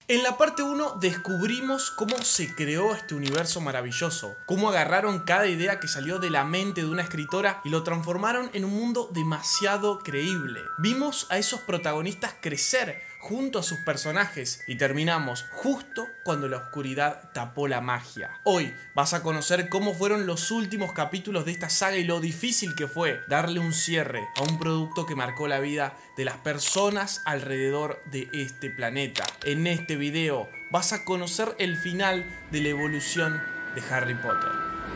En la parte 1 descubrimos cómo se creó este universo maravilloso, cómo agarraron cada idea que salió de la mente de una escritora y lo transformaron en un mundo demasiado creíble. Vimos a esos protagonistas crecer junto a sus personajes y terminamos justo cuando la oscuridad tapó la magia. Hoy vas a conocer cómo fueron los últimos capítulos de esta saga y lo difícil que fue darle un cierre a un producto que marcó la vida de las personas alrededor de este planeta. En este video vas a conocer el final de la evolución de Harry Potter.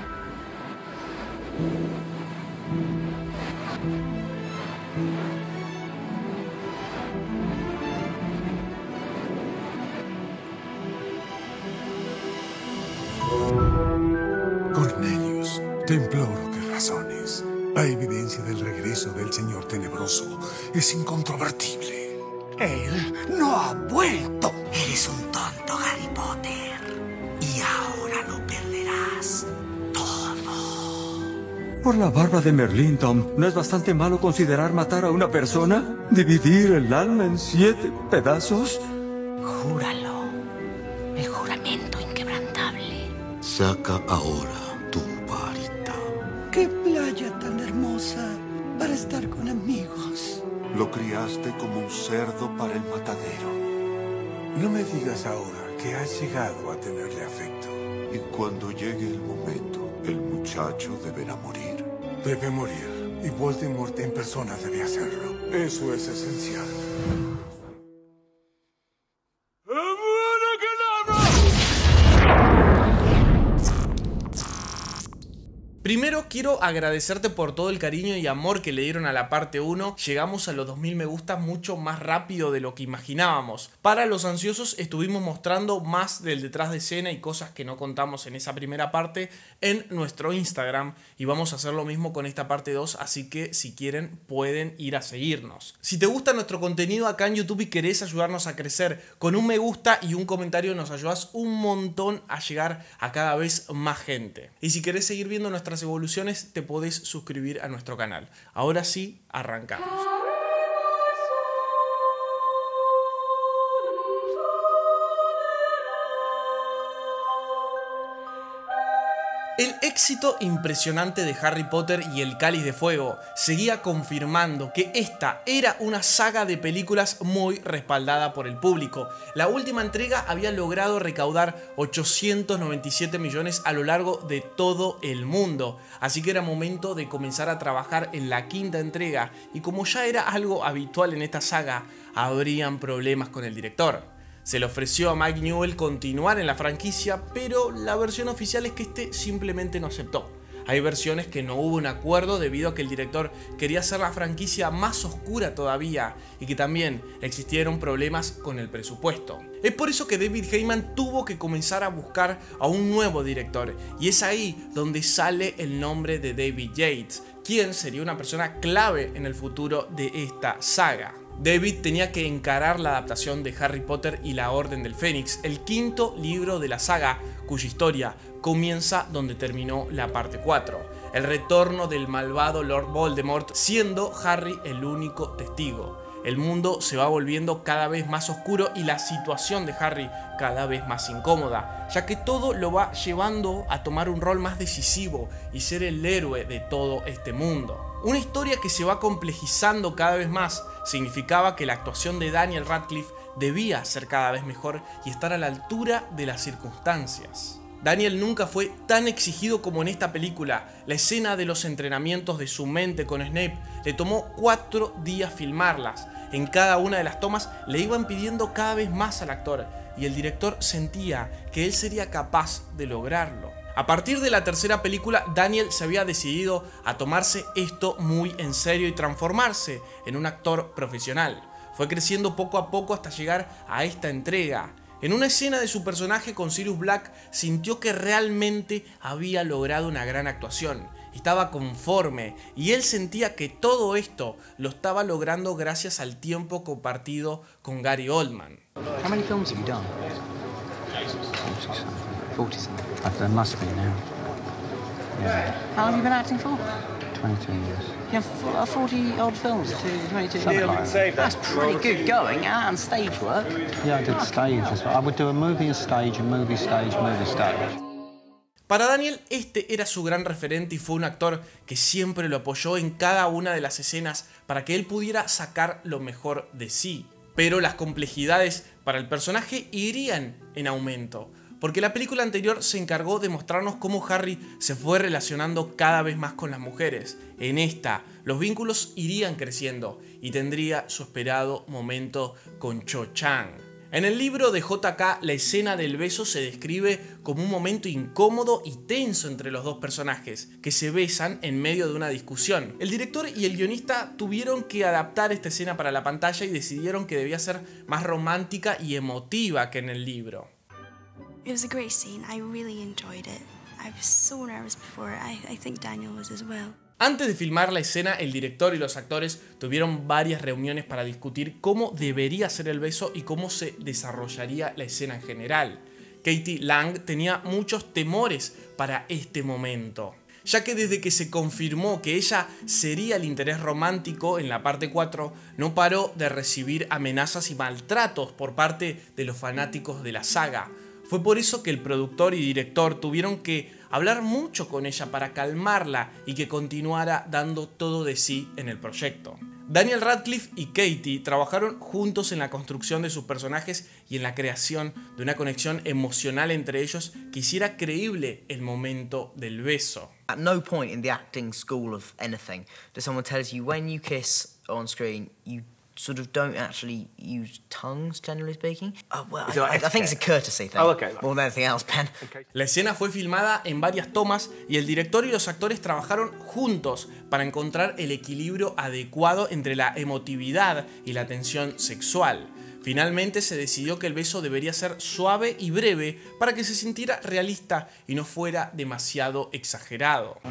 Cornelius, te imploro que razones. La evidencia del regreso del Señor Tenebroso es incontrovertible. Él no ha vuelto. Eres un tonto, Harry Potter. Y ahora lo perderás todo. Por la barba de Merlín, Tom, ¿no es bastante malo considerar matar a una persona? ¿Dividir el alma en 7 pedazos? Júralo. El juramento inquebrantable. Saca ahora tu varita. ¡Qué playa tan hermosa para estar con amigos! Lo criaste como un cerdo para el matadero. No me digas ahora que has llegado a tenerle afecto. Y cuando llegue el momento, el muchacho deberá morir. Debe morir, y Voldemort en persona debe hacerlo. Eso es esencial. Primero quiero agradecerte por todo el cariño y amor que le dieron a la parte 1. Llegamos a los 2000 me gusta mucho más rápido de lo que imaginábamos. Para los ansiosos estuvimos mostrando más del detrás de escena y cosas que no contamos en esa primera parte en nuestro Instagram. Y vamos a hacer lo mismo con esta parte 2, así que si quieren pueden ir a seguirnos. Si te gusta nuestro contenido acá en YouTube y querés ayudarnos a crecer, con un me gusta y un comentario nos ayudas un montón a llegar a cada vez más gente. Y si querés seguir viendo nuestras evoluciones, te podés suscribir a nuestro canal. Ahora sí, arrancamos. El éxito impresionante de Harry Potter y el Cáliz de Fuego seguía confirmando que esta era una saga de películas muy respaldada por el público. La última entrega había logrado recaudar 897 millones a lo largo de todo el mundo, así que era momento de comenzar a trabajar en la quinta entrega y como ya era algo habitual en esta saga, habrían problemas con el director. Se le ofreció a Mike Newell continuar en la franquicia, pero la versión oficial es que este simplemente no aceptó. Hay versiones que no hubo un acuerdo debido a que el director quería hacer la franquicia más oscura todavía y que también existieron problemas con el presupuesto. Es por eso que David Heyman tuvo que comenzar a buscar a un nuevo director y es ahí donde sale el nombre de David Yates, quien sería una persona clave en el futuro de esta saga. David tenía que encarar la adaptación de Harry Potter y la Orden del Fénix, el quinto libro de la saga, cuya historia comienza donde terminó la parte 4, el retorno del malvado Lord Voldemort, siendo Harry el único testigo. El mundo se va volviendo cada vez más oscuro y la situación de Harry cada vez más incómoda, ya que todo lo va llevando a tomar un rol más decisivo y ser el héroe de todo este mundo. Una historia que se va complejizando cada vez más significaba que la actuación de Daniel Radcliffe debía ser cada vez mejor y estar a la altura de las circunstancias. Daniel nunca fue tan exigido como en esta película. La escena de los entrenamientos de su mente con Snape le tomó 4 días filmarlas. En cada una de las tomas le iban pidiendo cada vez más al actor y el director sentía que él sería capaz de lograrlo. A partir de la tercera película, Daniel se había decidido a tomarse esto muy en serio y transformarse en un actor profesional. Fue creciendo poco a poco hasta llegar a esta entrega. En una escena de su personaje con Sirius Black, sintió que realmente había logrado una gran actuación. Estaba conforme y él sentía que todo esto lo estaba logrando gracias al tiempo compartido con Gary Oldman. How many films have you done? 40 something. There must be now. Yeah. How long have you been acting for? 22 years. Yeah, 40-odd films, 22, something like that. That's pretty good going, and stage work. Yeah, I did stage as well. I would do a movie and stage, a movie stage, movie stage. Para Daniel, este era su gran referente y fue un actor que siempre lo apoyó en cada una de las escenas para que él pudiera sacar lo mejor de sí. Pero las complejidades para el personaje irían en aumento, porque la película anterior se encargó de mostrarnos cómo Harry se fue relacionando cada vez más con las mujeres. En esta, los vínculos irían creciendo y tendría su esperado momento con Cho Chang. En el libro de JK, la escena del beso se describe como un momento incómodo y tenso entre los dos personajes, que se besan en medio de una discusión. El director y el guionista tuvieron que adaptar esta escena para la pantalla y decidieron que debía ser más romántica y emotiva que en el libro. It was a great scene. I really enjoyed it. I was so nervous before. I think Daniel was as well. Antes de filmar la escena, el director y los actores tuvieron varias reuniones para discutir cómo debería ser el beso y cómo se desarrollaría la escena en general. Katie Lang tenía muchos temores para este momento, ya que desde que se confirmó que ella sería el interés romántico en la parte 4, no paró de recibir amenazas y maltratos por parte de los fanáticos de la saga. Fue por eso que el productor y director tuvieron que hablar mucho con ella para calmarla y que continuara dando todo de sí en el proyecto. Daniel Radcliffe y Katie trabajaron juntos en la construcción de sus personajes y en la creación de una conexión emocional entre ellos que hiciera creíble el momento del beso. At no point in the acting school of anything does someone tell you when you kiss on screen, you sort of don't actually use tongues, generally speaking. Oh, well, I think it's a courtesy thing. Oh, okay. More than anything else, Ben. Okay. La escena fue filmada en varias tomas y el director y los actores trabajaron juntos para encontrar el equilibrio adecuado entre la emotividad y la tensión sexual. Finalmente se decidió que el beso debería ser suave y breve para que se sintiera realista y no fuera demasiado exagerado.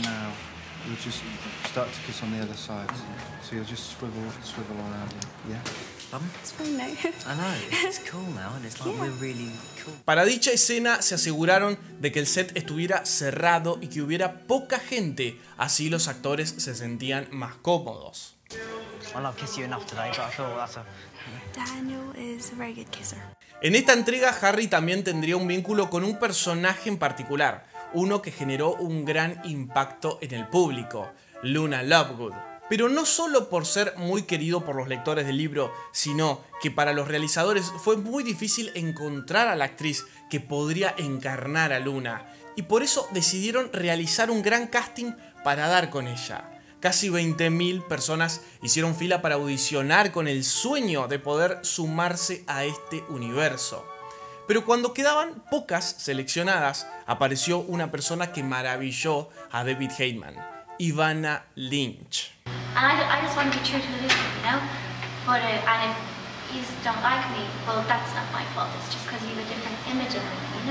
You just start to kiss on the other side. So you'll just swivel around, yeah? It's fine now. I know, it's cool now, and it's like we're really cool. Para dicha escena se aseguraron de que el set estuviera cerrado y que hubiera poca gente, así los actores se sentían más cómodos. Well, I've kissed you enough today, but I thought that's a... Daniel is a very good kisser. En esta entrega, Harry también tendría un vínculo con un personaje en particular, uno que generó un gran impacto en el público, Luna Lovegood. Pero no solo por ser muy querido por los lectores del libro, sino que para los realizadores fue muy difícil encontrar a la actriz que podría encarnar a Luna, y por eso decidieron realizar un gran casting para dar con ella. Casi 20.000 personas hicieron fila para audicionar con el sueño de poder sumarse a este universo. Pero cuando quedaban pocas seleccionadas, apareció una persona que maravilló a David Heyman, Ivana Lynch. I just want to be true to the book, you know? But and if you don't like me, well, that's not my fault. It's just because you have a different image of me, you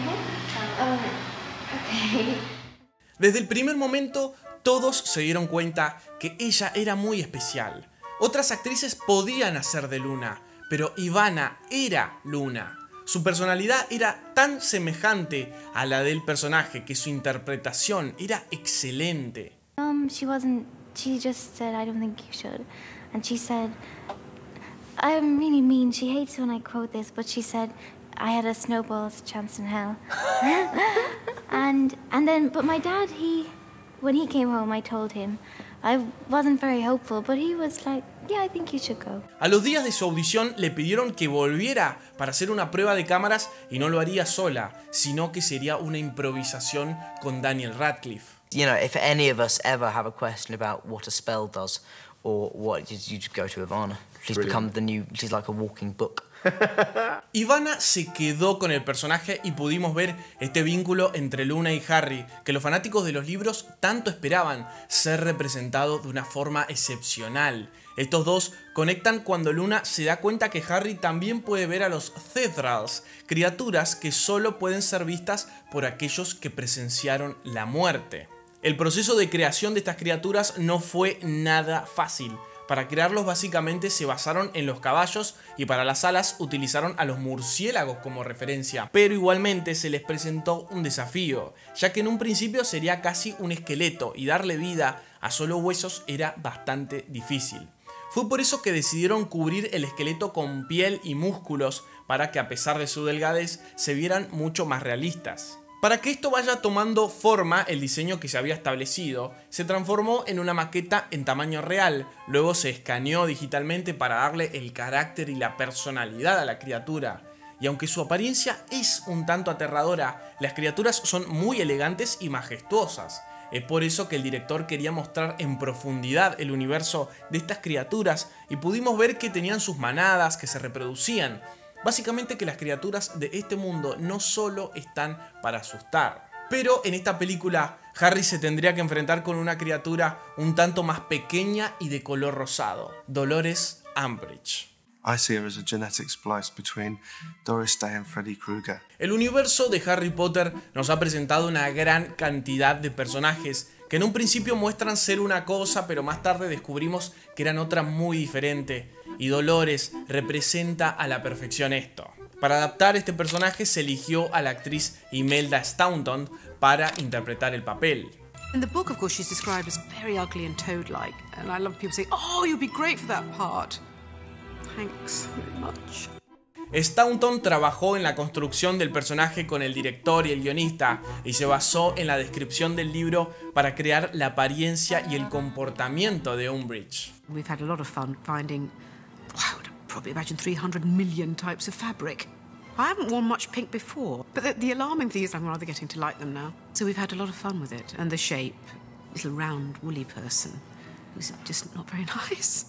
know? Okay. Desde el primer momento, todos se dieron cuenta que ella era muy especial. Otras actrices podían hacer de Luna, pero Ivana era Luna. Su personalidad era tan semejante a la del personaje que su interpretación era excelente. She just said, I don't think you should. And she said, I'm really mean. She hates when I quote this, but she said, I had a snowball's chance in hell. and then, but my dad, when he came home, I told him, I wasn't very hopeful, but he was like, yeah, I think you should go. A los días de su audición le pidieron que volviera para hacer una prueba de cámaras y no lo haría sola, sino que sería una improvisación con Daniel Radcliffe. You know, if any of us ever have a question about what a spell does, or what, you just go to Ivana. She's become the new, she's like a walking book. Ivana se quedó con el personaje y pudimos ver este vínculo entre Luna y Harry, que los fanáticos de los libros tanto esperaban, ser representado de una forma excepcional. Estos dos conectan cuando Luna se da cuenta que Harry también puede ver a los Thestrals, criaturas que solo pueden ser vistas por aquellos que presenciaron la muerte. El proceso de creación de estas criaturas no fue nada fácil, Para crearlos básicamente se basaron en los caballos y para las alas utilizaron a los murciélagos como referencia, pero igualmente se les presentó un desafío, ya que en un principio sería casi un esqueleto y darle vida a solo huesos era bastante difícil. Fue por eso que decidieron cubrir el esqueleto con piel y músculos para que a pesar de su delgadez se vieran mucho más realistas. Para que esto vaya tomando forma, el diseño que se había establecido se transformó en una maqueta en tamaño real, luego se escaneó digitalmente para darle el carácter y la personalidad a la criatura. Y aunque su apariencia es un tanto aterradora, las criaturas son muy elegantes y majestuosas. Es por eso que el director quería mostrar en profundidad el universo de estas criaturas y pudimos ver que tenían sus manadas, que se reproducían. Básicamente que las criaturas de este mundo no solo están para asustar. Pero en esta película Harry se tendría que enfrentar con una criatura un tanto más pequeña y de color rosado, Dolores Umbridge. I see her as a genetic splice between Doris Day and Freddy Krueger. El universo de Harry Potter nos ha presentado una gran cantidad de personajes que en un principio muestran ser una cosa, pero más tarde descubrimos que eran otra muy diferente. Y Dolores representa a la perfección esto. Para adaptar este personaje se eligió a la actriz Imelda Staunton para interpretar el papel. In the book, of course, she's described as very ugly and toad-like, and I love people saying, "Oh, you'll be great for that part." Thanks very much. Staunton trabajó en la construcción del personaje con el director y el guionista y se basó en la descripción del libro para crear la apariencia y el comportamiento de Umbridge. We've had a lot of fun finding, wow, I would probably imagine 300 million types of fabric. I haven't worn much pink before, but the alarming thing is I'm rather getting to like them now. So we've had a lot of fun with it, and the shape, little round woolly person, who's just not very nice.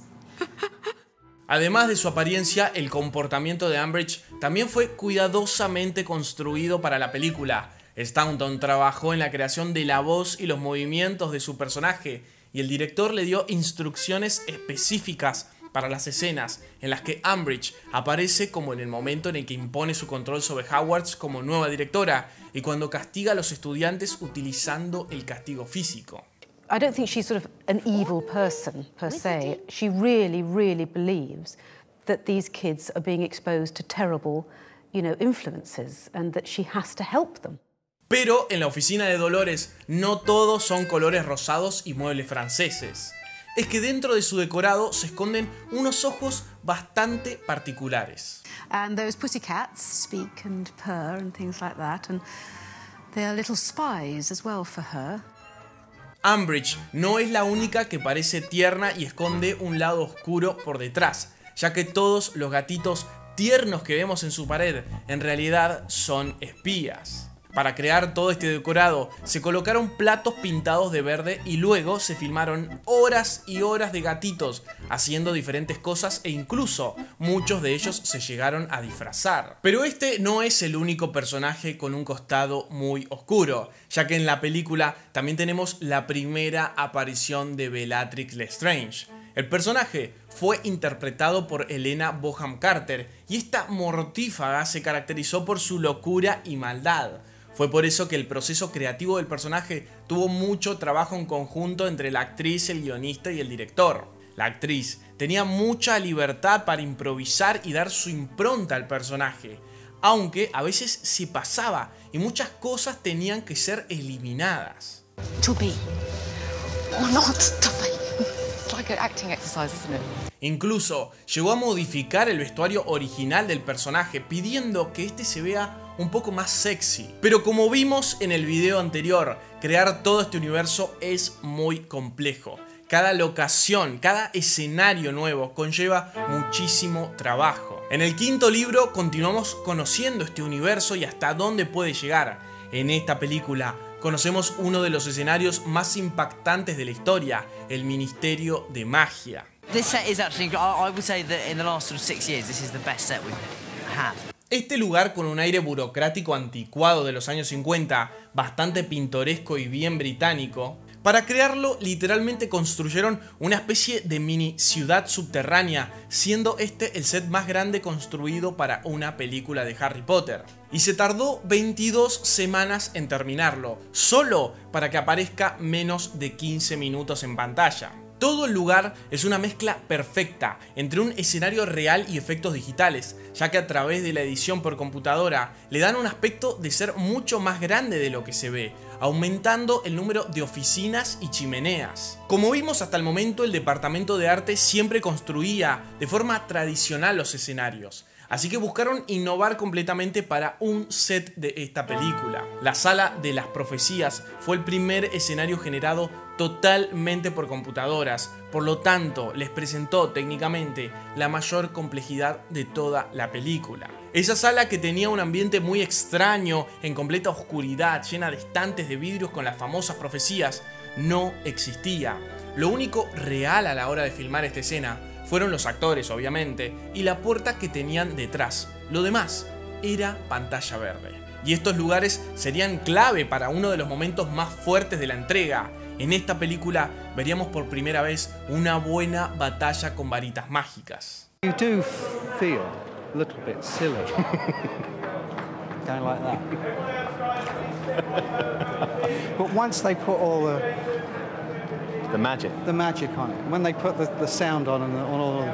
Además de su apariencia, el comportamiento de Umbridge también fue cuidadosamente construido para la película. Staunton trabajó en la creación de la voz y los movimientos de su personaje, y el director le dio instrucciones específicas para las escenas en las que Umbridge aparece, como en el momento en el que impone su control sobre Hogwarts como nueva directora y cuando castiga a los estudiantes utilizando el castigo físico. I don't think she's sort of an evil person, per se. She really, really believes that these kids are being exposed to terrible, influences and that she has to help them. Pero en la oficina de Dolores no todos son colores rosados y muebles franceses. Es que dentro de su decorado se esconden unos ojos bastante particulares. And those pussycats speak and purr and things like that, and they are little spies as well for her. Umbridge no es la única que parece tierna y esconde un lado oscuro por detrás, ya que todos los gatitos tiernos que vemos en su pared en realidad son espías. Para crear todo este decorado se colocaron platos pintados de verde y luego se filmaron horas y horas de gatitos haciendo diferentes cosas e incluso muchos de ellos se llegaron a disfrazar. Pero este no es el único personaje con un costado muy oscuro, ya que en la película también tenemos la primera aparición de Bellatrix Lestrange. El personaje fue interpretado por Helena Bonham Carter y esta mortífaga se caracterizó por su locura y maldad. Fue por eso que el proceso creativo del personaje tuvo mucho trabajo en conjunto entre la actriz, el guionista y el director. La actriz tenía mucha libertad para improvisar y dar su impronta al personaje, aunque a veces se pasaba y muchas cosas tenían que ser eliminadas. To be or not to be. It's like an acting exercise, isn't it? Incluso llegó a modificar el vestuario original del personaje, pidiendo que este se vea un poco más sexy. Pero como vimos en el video anterior, crear todo este universo es muy complejo. Cada locación, cada escenario nuevo conlleva muchísimo trabajo. En el quinto libro continuamos conociendo este universo y hasta dónde puede llegar. En esta película conocemos uno de los escenarios más impactantes de la historia, el Ministerio de Magia. This set is actually, I would say that in the last 6 years, this is the best set we've had. Este lugar con un aire burocrático anticuado de los años 50, bastante pintoresco y bien británico, para crearlo literalmente construyeron una especie de mini ciudad subterránea, siendo este el set más grande construido para una película de Harry Potter. Y se tardó 22 semanas en terminarlo, solo para que aparezca menos de 15 minutos en pantalla. Todo el lugar es una mezcla perfecta entre un escenario real y efectos digitales, ya que a través de la edición por computadora le dan un aspecto de ser mucho más grande de lo que se ve, aumentando el número de oficinas y chimeneas. Como vimos hasta el momento, el departamento de arte siempre construía de forma tradicional los escenarios, así que buscaron innovar completamente para un set de esta película. La Sala de las Profecías fue el primer escenario generado totalmente por computadoras, por lo tanto les presentó técnicamente la mayor complejidad de toda la película. Esa sala, que tenía un ambiente muy extraño, en completa oscuridad, llena de estantes de vidrios con las famosas profecías, no existía. Lo único real a la hora de filmar esta escena fueron los actores, obviamente, y la puerta que tenían detrás. Lo demás era pantalla verde. Y estos lugares serían clave para uno de los momentos más fuertes de la entrega. En esta película veríamos por primera vez una buena batalla con varitas mágicas. You do feel a little bit silly. Going like that. But once they put all the magic on it, when they put the sound on and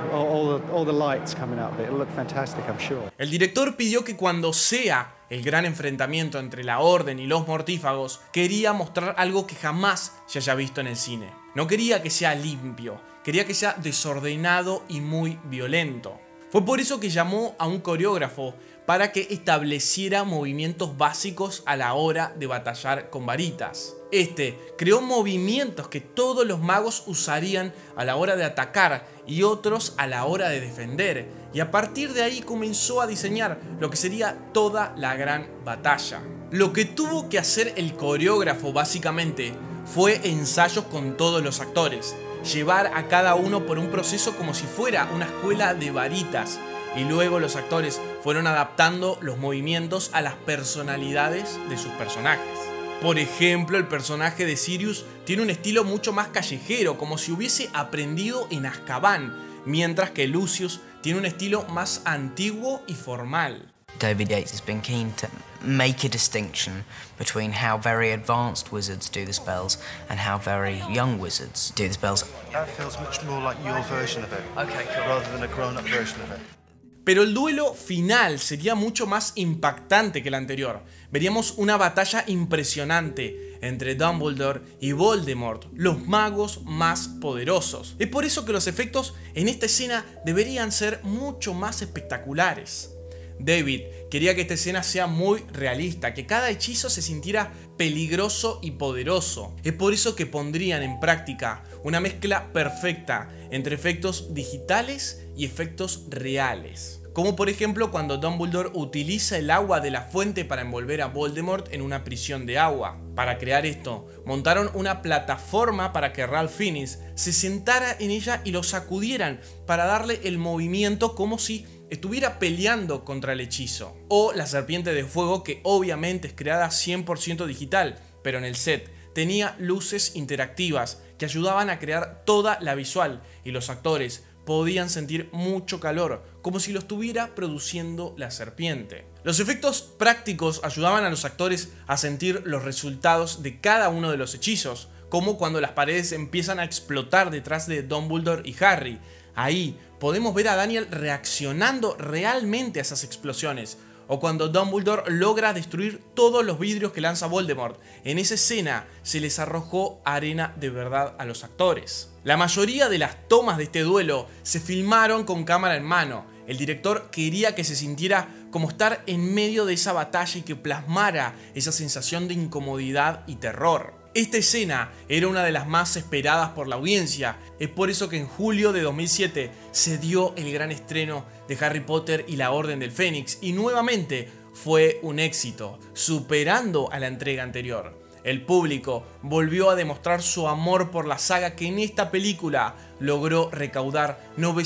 all the lights coming out of it, it'll look fantastic, I'm sure. El director pidió que cuando sea el gran enfrentamiento entre la Orden y los mortífagos, quería mostrar algo que jamás se haya visto en el cine. No quería que sea limpio, quería que sea desordenado y muy violento. Fue por eso que llamó a un coreógrafo para que estableciera movimientos básicos a la hora de batallar con varitas. Este creó movimientos que todos los magos usarían a la hora de atacar y otros a la hora de defender, y a partir de ahí comenzó a diseñar lo que sería toda la gran batalla. Lo que tuvo que hacer el coreógrafo básicamente fue ensayos con todos los actores, llevar a cada uno por un proceso como si fuera una escuela de varitas, y luego los actores fueron adaptando los movimientos a las personalidades de sus personajes. Por ejemplo, el personaje de Sirius tiene un estilo mucho más callejero, como si hubiese aprendido en Azkaban, mientras que Lucius tiene un estilo más antiguo y formal. David Yates has been keen to make a distinction between how very advanced wizards do the spells and how very young wizards do the spells. That feels much more like your version of it. Okay, cool. Rather than a grown-up version of it. Pero el duelo final sería mucho más impactante que el anterior. Veríamos una batalla impresionante entre Dumbledore y Voldemort, los magos más poderosos. Es por eso que los efectos en esta escena deberían ser mucho más espectaculares. David quería que esta escena sea muy realista, que cada hechizo se sintiera peligroso y poderoso. Es por eso que pondrían en práctica una mezcla perfecta entre efectos digitales y efectos reales. Como por ejemplo cuando Dumbledore utiliza el agua de la fuente para envolver a Voldemort en una prisión de agua. Para crear esto, montaron una plataforma para que Ralph Fiennes se sentara en ella y lo sacudieran para darle el movimiento como si estuviera peleando contra el hechizo. O la serpiente de fuego, que obviamente es creada 100% digital, pero en el set tenía luces interactivas que ayudaban a crear toda la visual, y los actores podían sentir mucho calor, como si lo estuviera produciendo la serpiente. Los efectos prácticos ayudaban a los actores a sentir los resultados de cada uno de los hechizos, como cuando las paredes empiezan a explotar detrás de Dumbledore y Harry. Ahí podemos ver a Daniel reaccionando realmente a esas explosiones, o cuando Dumbledore logra destruir todos los vidrios que lanza Voldemort. En esa escena se les arrojó arena de verdad a los actores. La mayoría de las tomas de este duelo se filmaron con cámara en mano. El director quería que se sintiera como estar en medio de esa batalla y que plasmara esa sensación de incomodidad y terror. Esta escena era una de las más esperadas por la audiencia. Es por eso que en julio de 2007 se dio el gran estreno de Harry Potter y la Orden del Fénix, y nuevamente fue un éxito, superando a la entrega anterior. El público volvió a demostrar su amor por la saga, que en esta película logró recaudar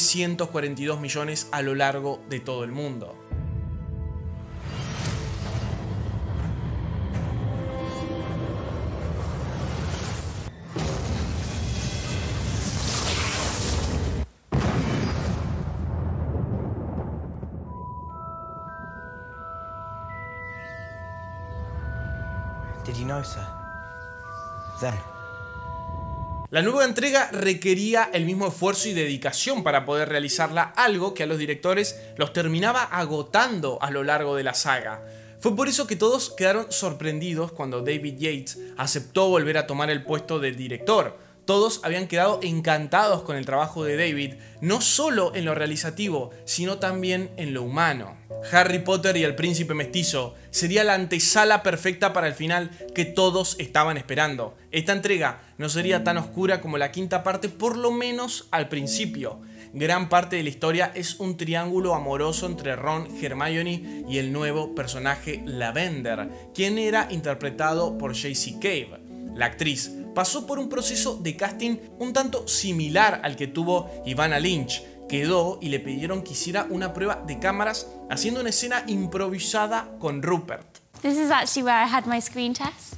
942 millones a lo largo de todo el mundo. Did you know, sir? Then. La nueva entrega requería el mismo esfuerzo y dedicación para poder realizarla, algo que a los directores los terminaba agotando a lo largo de la saga. Fue por eso que todos quedaron sorprendidos cuando David Yates aceptó volver a tomar el puesto de director. Todos habían quedado encantados con el trabajo de David, no solo en lo realizativo, sino también en lo humano. Harry Potter y el Príncipe Mestizo sería la antesala perfecta para el final que todos estaban esperando. Esta entrega no sería tan oscura como la quinta parte, por lo menos al principio. Gran parte de la historia es un triángulo amoroso entre Ron, Hermione y el nuevo personaje Lavender, quien era interpretado por J.C. Cave. La actriz pasó por un proceso de casting un tanto similar al que tuvo Ivana Lynch. Quedó y le pidieron que hiciera una prueba de cámaras haciendo una escena improvisada con Rupert. This is actually where I had my screen test.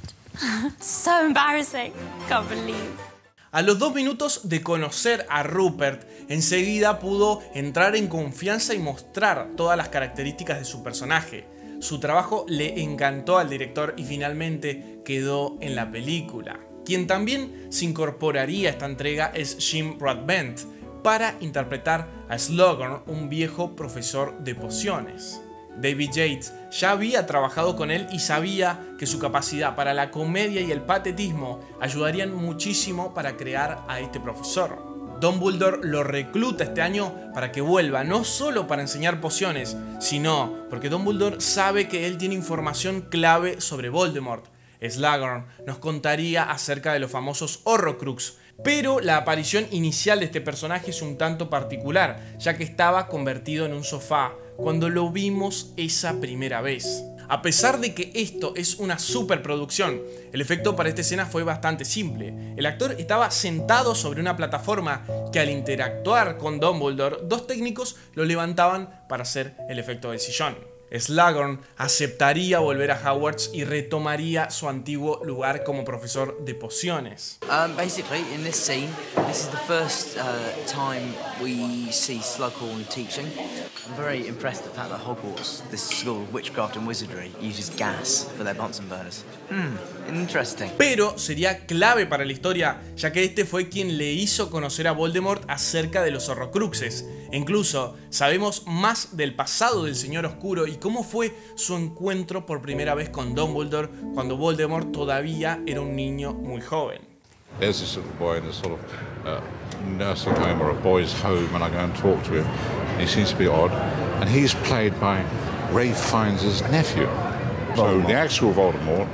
So embarrassing. Can't believe. A los 2 minutos de conocer a Rupert, enseguida pudo entrar en confianza y mostrar todas las características de su personaje. Su trabajo le encantó al director y finalmente quedó en la película. Quien también se incorporaría a esta entrega es Jim Broadbent para interpretar a Slughorn, un viejo profesor de pociones. David Yates ya había trabajado con él y sabía que su capacidad para la comedia y el patetismo ayudarían muchísimo para crear a este profesor. Dumbledore lo recluta este año para que vuelva, no solo para enseñar pociones, sino porque Dumbledore sabe que él tiene información clave sobre Voldemort. Slughorn nos contaría acerca de los famosos Horrocrux, pero la aparición inicial de este personaje es un tanto particular, ya que estaba convertido en un sofá cuando lo vimos esa primera vez. A pesar de que esto es una superproducción, el efecto para esta escena fue bastante simple. El actor estaba sentado sobre una plataforma que al interactuar con Dumbledore, 2 técnicos lo levantaban para hacer el efecto del sillón. Slughorn aceptaría volver a Hogwarts y retomaría su antiguo lugar como profesor de pociones. Basically, in this scene, this is the first time we see Slughorn teaching. I'm very impressed at the fact that Hogwarts, this school of witchcraft and wizardry, uses gas for their Bunsen burners. Interesting. Pero sería clave para la historia, ya que este fue quien le hizo conocer a Voldemort acerca de los Horrocruxes. E incluso sabemos más del pasado del Señor Oscuro y cómo fue su encuentro por primera vez con Dumbledore cuando Voldemort todavía era un niño muy joven. There's this little boy in a sort of nursing home or a boys' home, and I go and talk to him. He seems to be odd, and he's played by Ralph Fiennes' nephew. So the actual Voldemort,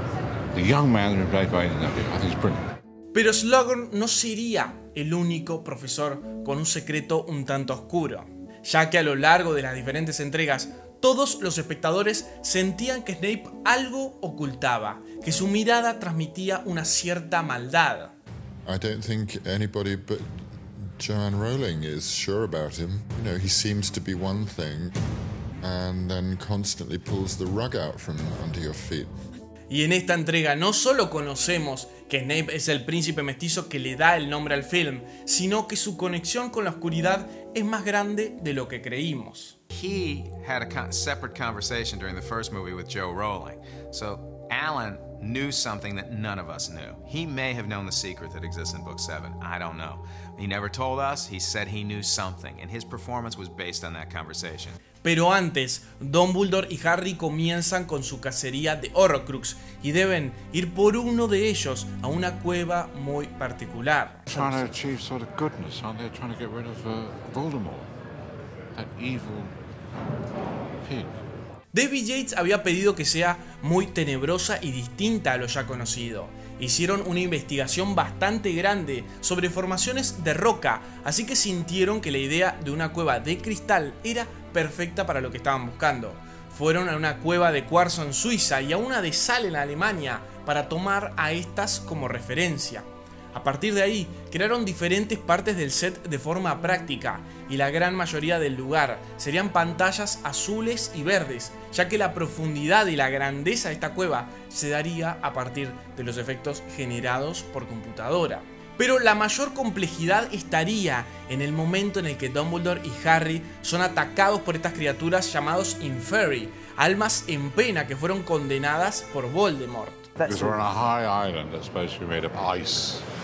the young man has been played by his nephew. I think it's brilliant. Pero Slughorn no sería el único profesor con un secreto un tanto oscuro, ya que a lo largo de las diferentes entregas todos los espectadores sentían que Snape algo ocultaba, que su mirada transmitía una cierta maldad. I don't think anybody but Joanne Rowling is sure about him. You know, he seems to be one thing and then constantly pulls the rug out from under your feet. Y en esta entrega no solo conocemos que Snape es el príncipe mestizo que le da el nombre al film, sino que su conexión con la oscuridad es más grande de lo que creímos. He had a separate conversation during the first movie with Joe Rowling. So Alan knew something that none of us knew. He may have known the secret that exists in Book 7. I don't know. He never told us. He said he knew something, and his performance was based on that conversation. Pero antes, Dumbledore y Harry comienzan con su cacería de Horrocrux y deben ir por uno de ellos a una cueva muy particular. Trying to achieve sort of goodness, aren't they? Trying to get rid of Voldemort, that evil pig. David Yates había pedido que sea muy tenebrosa y distinta a lo ya conocido. Hicieron una investigación bastante grande sobre formaciones de roca, así que sintieron que la idea de una cueva de cristal era perfecta para lo que estaban buscando. Fueron a una cueva de cuarzo en Suiza y a una de sal en Alemania para tomar a estas como referencia. A partir de ahí, crearon diferentes partes del set de forma práctica y la gran mayoría del lugar serían pantallas azules y verdes, ya que la profundidad y la grandeza de esta cueva se daría a partir de los efectos generados por computadora. Pero la mayor complejidad estaría en el momento en el que Dumbledore y Harry son atacados por estas criaturas llamados Inferi, almas en pena que fueron condenadas por Voldemort. Because we're on a high island that's supposed to be made of ice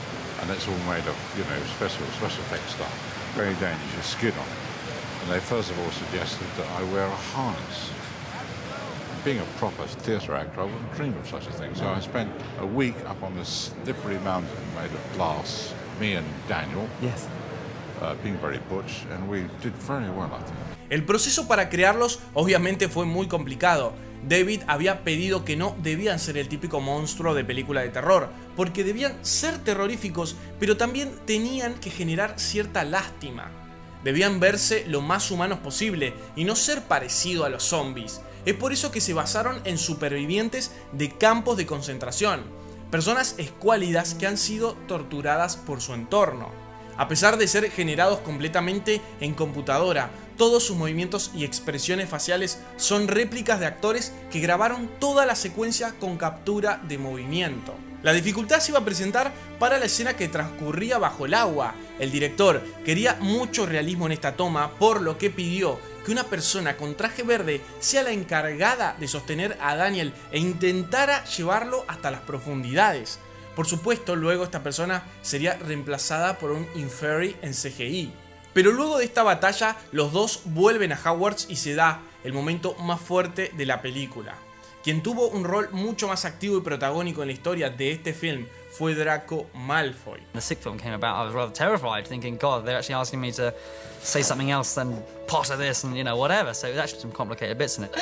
and it's all made of, you know, special effects stuff. Very dangerous, you skid on it. And they first of all suggested that I wear a harness. Being a proper theatre actor, I wouldn't dream of such a thing. So I spent a week up on this slippery mountain made of glass, me and Daniel. Yes. Being very butch, and we did very well, I think. El proceso para crearlos obviamente fue muy complicado. David había pedido que no debían ser el típico monstruo de película de terror, porque debían ser terroríficos, pero también tenían que generar cierta lástima. Debían verse lo más humanos posible y no ser parecido a los zombies. Es por eso que se basaron en supervivientes de campos de concentración, personas escuálidas que han sido torturadas por su entorno. A pesar de ser generados completamente en computadora, todos sus movimientos y expresiones faciales son réplicas de actores que grabaron toda la secuencia con captura de movimiento. La dificultad se iba a presentar para la escena que transcurría bajo el agua. El director quería mucho realismo en esta toma, por lo que pidió que una persona con traje verde sea la encargada de sostener a Daniel e intentara llevarlo hasta las profundidades. Por supuesto, luego esta persona sería reemplazada por un Inferi en CGI. Pero luego de esta batalla, los dos vuelven a Hogwarts y se da el momento más fuerte de la película. Quien tuvo un rol mucho más activo y protagónico en la historia de este film fue Draco Malfoy. The sixth film came about, I was rather terrified, thinking, God, they're actually asking me to say something else than Potter this and, you know, whatever. So there's actually some complicated bits in it.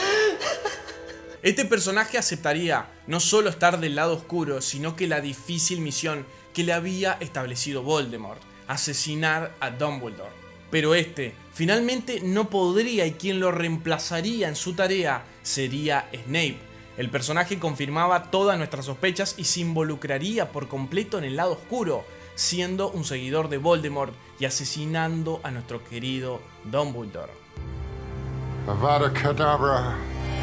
Este personaje aceptaría no solo estar del lado oscuro, sino que la difícil misión que le había establecido Voldemort, asesinar a Dumbledore. Pero este finalmente no podría, y quien lo reemplazaría en su tarea sería Snape. El personaje confirmaba todas nuestras sospechas y se involucraría por completo en el lado oscuro, siendo un seguidor de Voldemort y asesinando a nuestro querido Dumbledore. Avada Kedavra.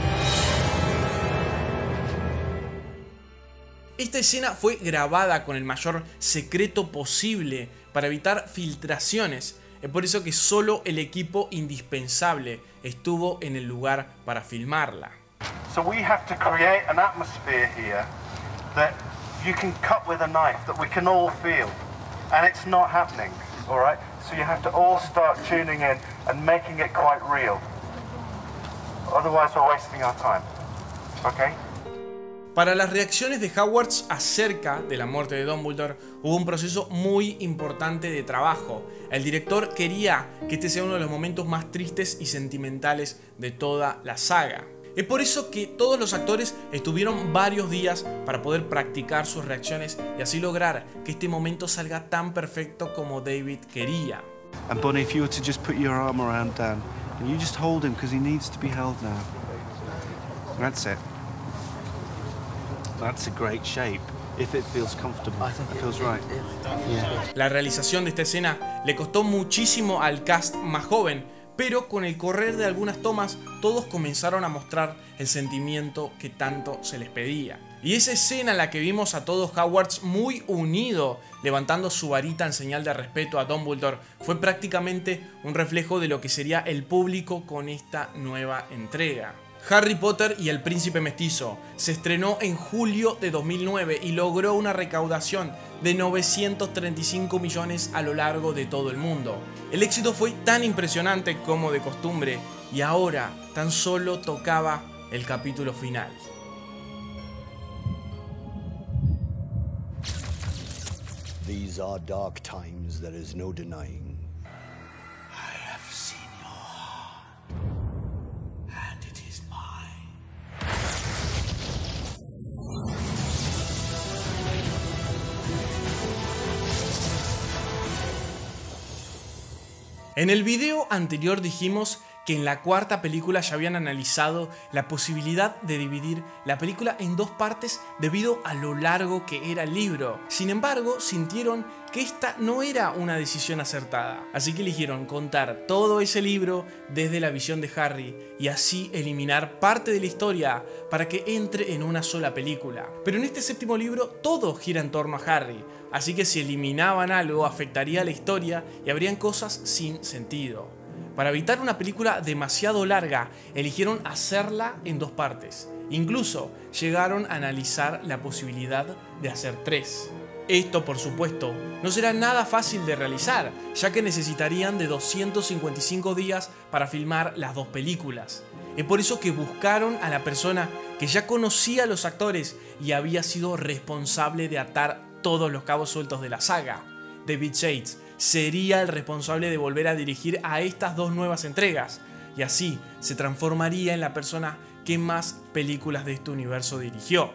Esta escena fue grabada con el mayor secreto posible para evitar filtraciones. Es por eso que solo el equipo indispensable estuvo en el lugar para filmarla. So we have to create an atmosphere here that you can cut with a knife, that we can all feel. And it's not happening, all right? So you have to all start tuning in and making it quite real. Otherwise we're wasting our time, okay? Para las reacciones de Hogwarts acerca de la muerte de Dumbledore hubo un proceso muy importante de trabajo. El director quería que este sea uno de los momentos más tristes y sentimentales de toda la saga. Es por eso que todos los actores estuvieron varios días para poder practicar sus reacciones y así lograr que este momento salga tan perfecto como David quería. And Bonnie, if you were to just put your arm around Dan and you just hold him because he needs to be held now. That's it. That's a great shape. If it feels comfortable, it feels right. Yeah. La realización de esta escena le costó muchísimo al cast más joven, pero con el correr de algunas tomas todos comenzaron a mostrar el sentimiento que tanto se les pedía. Y esa escena en la que vimos a todos Hogwarts muy unido, levantando su varita en señal de respeto a Dumbledore, fue prácticamente un reflejo de lo que sería el público con esta nueva entrega. Harry Potter y el Príncipe Mestizo se estrenó en julio de 2009 y logró una recaudación de 935 millones a lo largo de todo el mundo. El éxito fue tan impresionante como de costumbre y ahora tan solo tocaba el capítulo final. These are dark times, there is no denying. En el video anterior dijimos que en la cuarta película ya habían analizado la posibilidad de dividir la película en dos partes debido a lo largo que era el libro. Sin embargo, sintieron que esta no era una decisión acertada, así que eligieron contar todo ese libro desde la visión de Harry y así eliminar parte de la historia para que entre en una sola película. Pero en este séptimo libro todo gira en torno a Harry, así que si eliminaban algo afectaría la historia y habrían cosas sin sentido. Para evitar una película demasiado larga, eligieron hacerla en dos partes. Incluso llegaron a analizar la posibilidad de hacer 3. Esto, por supuesto, no será nada fácil de realizar, ya que necesitarían de 255 días para filmar las dos películas. Es por eso que buscaron a la persona que ya conocía a los actores y había sido responsable de atar todos los cabos sueltos de la saga. David Yates sería el responsable de volver a dirigir a estas dos nuevas entregas, y así se transformaría en la persona que más películas de este universo dirigió.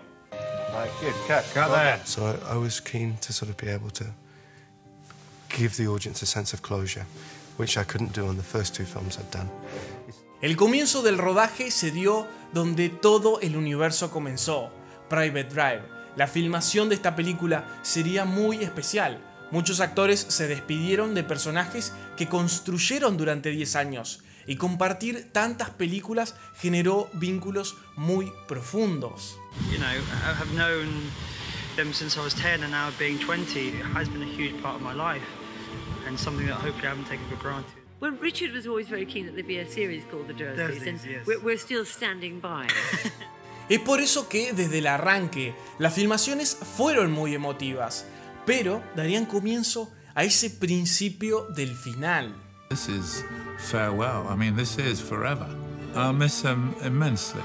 So I was keen to sort of be able to give the audience a sense of closure, which I couldn't do on the first two films I'd done. El comienzo del rodaje se dio donde todo el universo comenzó, Private Drive. La filmación de esta película sería muy especial. Muchos actores se despidieron de personajes que construyeron durante 10 años, y compartir tantas películas generó vínculos muy profundos. You know, I have known them since I was 10, and now being 20, it has been a huge part of my life, and something that hopefully I haven't taken for granted. Well, Richard was always very keen that there be a series called The Dursleys, and yes. we're still standing by. Es por eso que desde el arranque las filmaciones fueron muy emotivas, pero darían comienzo a ese principio del final. This is farewell. I mean, this is forever. I'll miss him immensely.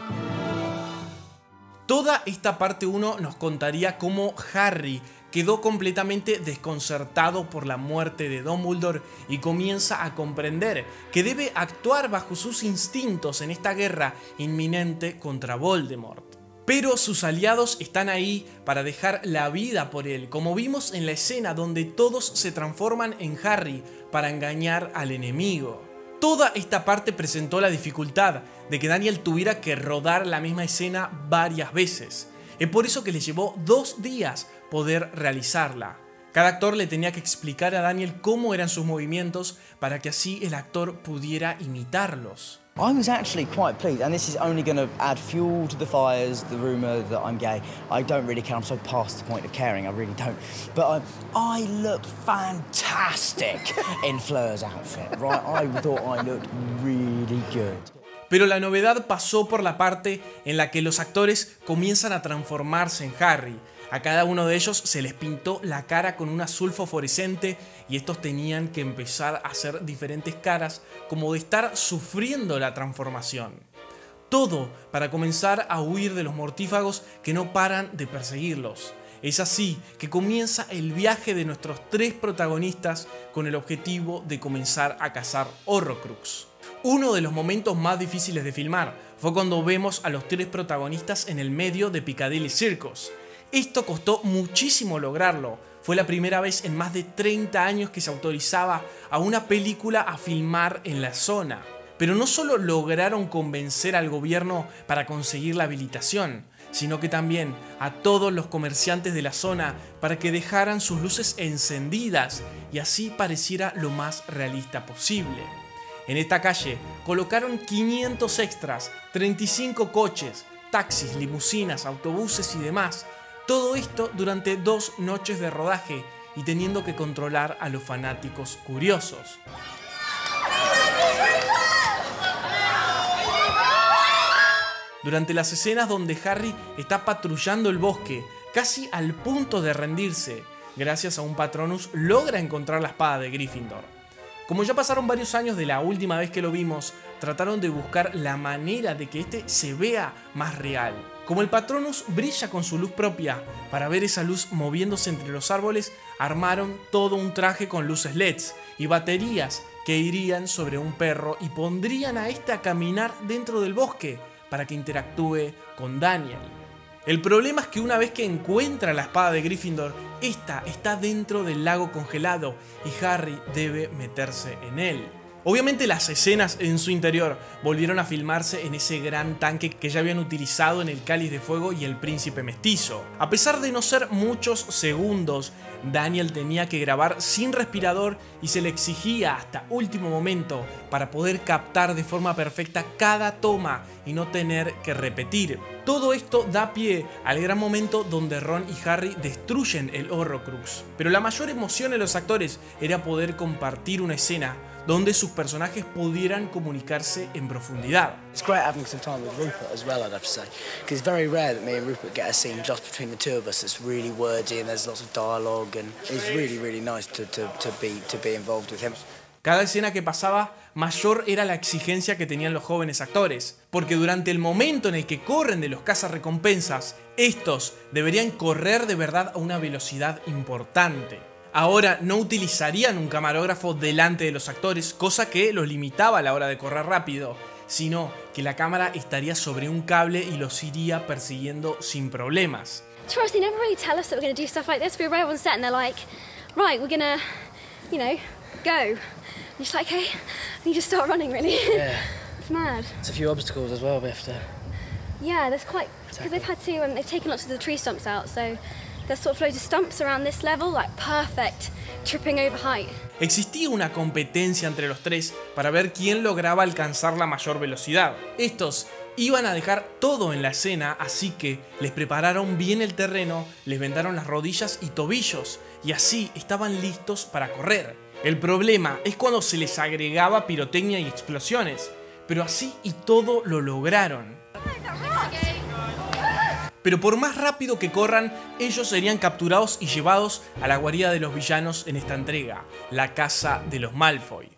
Toda esta parte 1 nos contaría cómo Harry quedó completamente desconcertado por la muerte de Dumbledore y comienza a comprender que debe actuar bajo sus instintos en esta guerra inminente contra Voldemort. Pero sus aliados están ahí para dejar la vida por él, como vimos en la escena donde todos se transforman en Harry para engañar al enemigo. Toda esta parte presentó la dificultad de que Daniel tuviera que rodar la misma escena varias veces. Es por eso que le llevó 2 días poder realizarla. Cada actor le tenía que explicar a Daniel cómo eran sus movimientos para que así el actor pudiera imitarlos. I was actually quite pleased, and this is only going to add fuel to the fires, the rumour that I'm gay. I don't really care, I'm so past the point of caring, I really don't. But I looked fantastic in Fleur's outfit, right? I thought I looked really good. Pero la novedad pasó por la parte en la que los actores comienzan a transformarse en Harry. A cada uno de ellos se les pintó la cara con un azul fosforescente y estos tenían que empezar a hacer diferentes caras como de estar sufriendo la transformación. Todo para comenzar a huir de los mortífagos que no paran de perseguirlos. Es así que comienza el viaje de nuestros 3 protagonistas con el objetivo de comenzar a cazar Horrocrux. Uno de los momentos más difíciles de filmar fue cuando vemos a los 3 protagonistas en el medio de Piccadilly Circus. Esto costó muchísimo lograrlo. Fue la primera vez en más de 30 años que se autorizaba a una película a filmar en la zona. Pero no solo lograron convencer al gobierno para conseguir la habilitación, sino que también a todos los comerciantes de la zona para que dejaran sus luces encendidas y así pareciera lo más realista posible. En esta calle colocaron 500 extras, 35 coches, taxis, limusinas, autobuses y demás. Todo esto durante 2 noches de rodaje y teniendo que controlar a los fanáticos curiosos. Durante las escenas donde Harry está patrullando el bosque, casi al punto de rendirse, gracias a un Patronus logra encontrar la espada de Gryffindor. Como ya pasaron varios años de la última vez que lo vimos, trataron de buscar la manera de que este se vea más real. Como el Patronus brilla con su luz propia, para ver esa luz moviéndose entre los árboles, armaron todo un traje con luces LEDs y baterías que irían sobre un perro y pondrían a este a caminar dentro del bosque para que interactúe con Daniel. El problema es que una vez que encuentra la espada de Gryffindor, esta está dentro del lago congelado y Harry debe meterse en él. Obviamente las escenas en su interior volvieron a filmarse en ese gran tanque que ya habían utilizado en el Cáliz de Fuego y el Príncipe Mestizo. A pesar de no ser muchos segundos, Daniel tenía que grabar sin respirador y se le exigía hasta último momento para poder captar de forma perfecta cada toma y no tener que repetir. Todo esto da pie al gran momento donde Ron y Harry destruyen el Horrocrux. Pero la mayor emoción en los actores era poder compartir una escena donde sus personajes pudieran comunicarse en profundidad. It's great having some time with Rupert as well, I'd have to say, because it's very rare that me and Rupert get a scene just between the two of us that's really wordy and there's lots of dialogue, and it's really, really nice to be involved with him. Cada escena que pasaba, mayor era la exigencia que tenían los jóvenes actores, porque durante el momento en el que corren de los cazarrecompensas, estos deberían correr de verdad a una velocidad importante. Ahora no utilizarían un camarógrafo delante de los actores, cosa que los limitaba a la hora de correr rápido, sino que la cámara estaría sobre un cable y los iría persiguiendo sin problemas. To us, they never really tell us that we're going to do stuff like this. We arrive on set and they're like, right, we're going to, you know, go. And you're like, okay, and you just start running, really. Yeah. It's mad. There's a few obstacles as well we have to... Yeah, there's quite, because they've had to, they've taken lots of the tree stumps out, so there's sort of loads of stumps around this level, like perfect, tripping over height. Existía una competencia entre los tres para ver quién lograba alcanzar la mayor velocidad. Estos iban a dejar todo en la escena, así que les prepararon bien el terreno, les vendaron las rodillas y tobillos, y así estaban listos para correr. El problema es cuando se les agregaba pirotecnia y explosiones, pero así y todo lo lograron. Pero por más rápido que corran, ellos serían capturados y llevados a la guarida de los villanos en esta entrega, la casa de los Malfoy.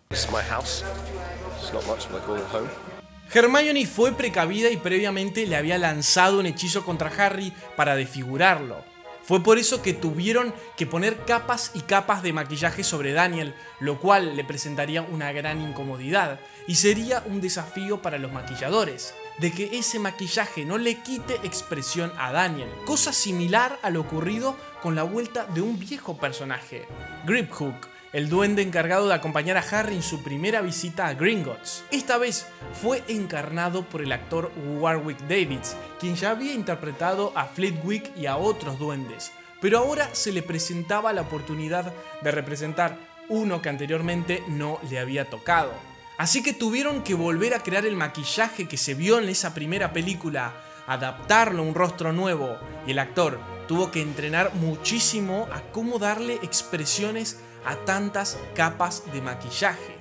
Hermione fue precavida y previamente le había lanzado un hechizo contra Harry para desfigurarlo. Fue por eso que tuvieron que poner capas y capas de maquillaje sobre Daniel, lo cual le presentaría una gran incomodidad y sería un desafío para los maquilladores, de que ese maquillaje no le quite expresión a Daniel, cosa similar a lo ocurrido con la vuelta de un viejo personaje, Griphook, el duende encargado de acompañar a Harry en su primera visita a Gringotts. Esta vez fue encarnado por el actor Warwick Davis, quien ya había interpretado a Flitwick y a otros duendes, pero ahora se le presentaba la oportunidad de representar uno que anteriormente no le había tocado. Así que tuvieron que volver a crear el maquillaje que se vio en esa primera película, adaptarlo a un rostro nuevo, y el actor tuvo que entrenar muchísimo a cómo darle expresiones a tantas capas de maquillaje.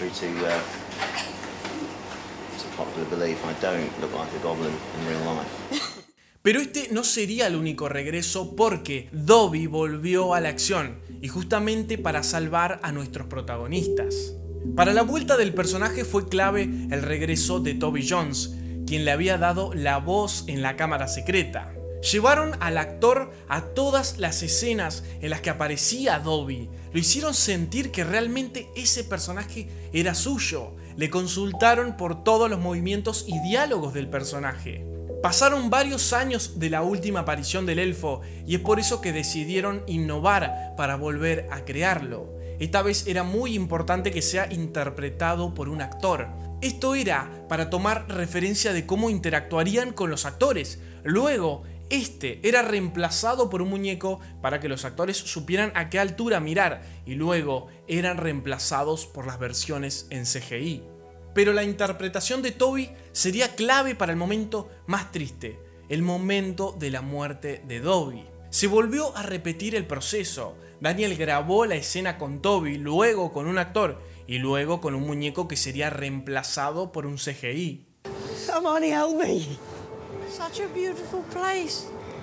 Pero este no sería el único regreso, porque Dobby volvió a la acción, y justamente para salvar a nuestros protagonistas. Para la vuelta del personaje fue clave el regreso de Toby Jones, quien le había dado la voz en la cámara secreta. Llevaron al actor a todas las escenas en las que aparecía Dobby. Lo hicieron sentir que realmente ese personaje era suyo. Le consultaron por todos los movimientos y diálogos del personaje. Pasaron varios años de la última aparición del elfo y es por eso que decidieron innovar para volver a crearlo. Esta vez era muy importante que sea interpretado por un actor. Esto era para tomar referencia de cómo interactuarían con los actores. Luego, este era reemplazado por un muñeco para que los actores supieran a qué altura mirar, y luego eran reemplazados por las versiones en CGI. Pero la interpretación de Toby sería clave para el momento más triste, el momento de la muerte de Dobby. Se volvió a repetir el proceso. Daniel grabó la escena con Toby, luego con un actor y luego con un muñeco que sería reemplazado por un CGI. Somebody help me. Such a beautiful place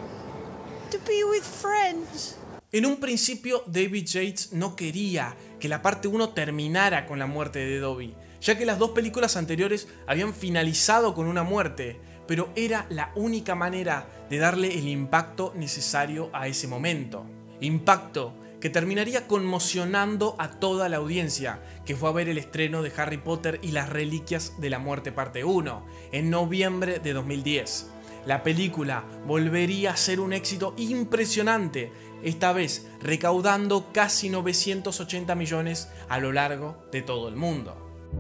to be with friends. En un principio, David Yates no quería que la parte 1 terminara con la muerte de Dobby, ya que las dos películas anteriores habían finalizado con una muerte, pero era la única manera de darle el impacto necesario a ese momento. Impacto que terminaría conmocionando a toda la audiencia, que fue a ver el estreno de Harry Potter y las Reliquias de la Muerte parte 1, en noviembre de 2010. La película volvería a ser un éxito impresionante, esta vez recaudando casi 980 millones a lo largo de todo el mundo.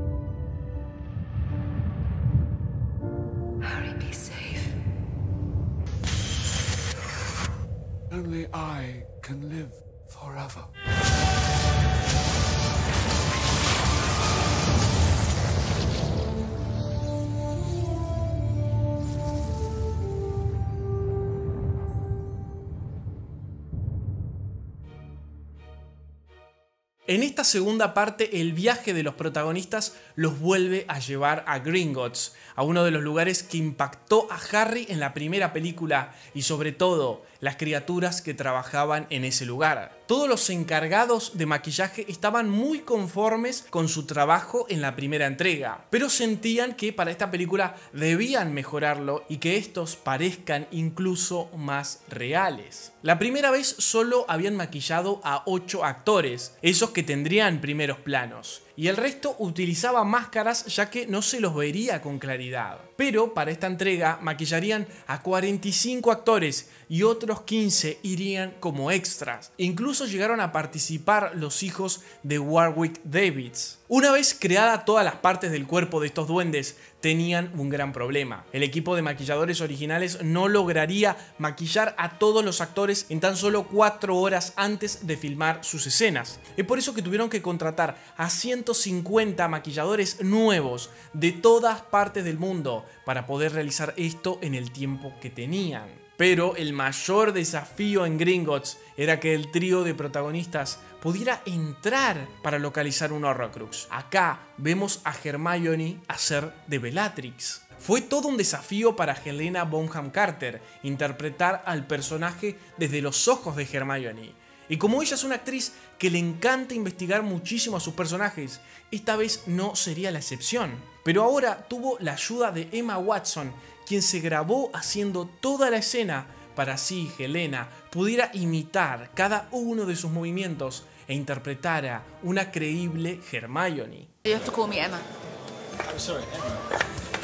Harry, be safe. Only I can live forever. En esta segunda parte, el viaje de los protagonistas los vuelve a llevar a Gringotts, a uno de los lugares que impactó a Harry en la primera película y sobre todo las criaturas que trabajaban en ese lugar. Todos los encargados de maquillaje estaban muy conformes con su trabajo en la primera entrega, pero sentían que para esta película debían mejorarlo y que estos parezcan incluso más reales. La primera vez solo habían maquillado a 8 actores, esos que tendrían primeros planos, y el resto utilizaba máscaras ya que no se los vería con claridad. Pero para esta entrega maquillarían a 45 actores y otros 15 irían como extras. Incluso llegaron a participar los hijos de Warwick Davis. Una vez creada todas las partes del cuerpo de estos duendes, tenían un gran problema. El equipo de maquilladores originales no lograría maquillar a todos los actores en tan solo 4 horas antes de filmar sus escenas. Es por eso que tuvieron que contratar a 150 maquilladores nuevos de todas partes del mundo para poder realizar esto en el tiempo que tenían. Pero el mayor desafío en Gringotts era que el trío de protagonistas pudiera entrar para localizar un Horrocrux. Acá vemos a Hermione hacer de Bellatrix. Fue todo un desafío para Helena Bonham Carter interpretar al personaje desde los ojos de Hermione. Y como ella es una actriz que le encanta investigar muchísimo a sus personajes, esta vez no sería la excepción. Pero ahora tuvo la ayuda de Emma Watson, quien se grabó haciendo toda la escena para así Helena pudiera imitar cada uno de sus movimientos e interpretara una creíble Hermione. You have to call me Emma. I'm sorry, Emma.